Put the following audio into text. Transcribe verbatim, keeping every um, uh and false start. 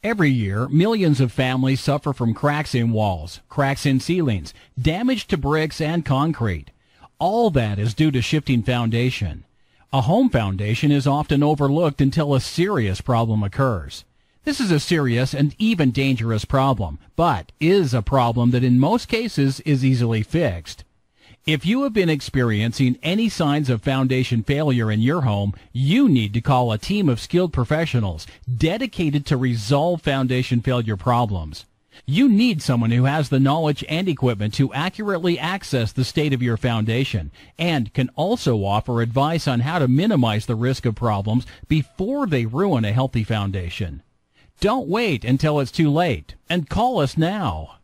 Every year, millions of families suffer from cracks in walls, cracks in ceilings, damage to bricks and concrete. All that is due to shifting foundation. A home foundation is often overlooked until a serious problem occurs. This is a serious and even dangerous problem, but is a problem that in most cases is easily fixed. If you have been experiencing any signs of foundation failure in your home, you need to call a team of skilled professionals dedicated to resolve foundation failure problems. You need someone who has the knowledge and equipment to accurately access the state of your foundation and can also offer advice on how to minimize the risk of problems before they ruin a healthy foundation. Don't wait until it's too late and call us now.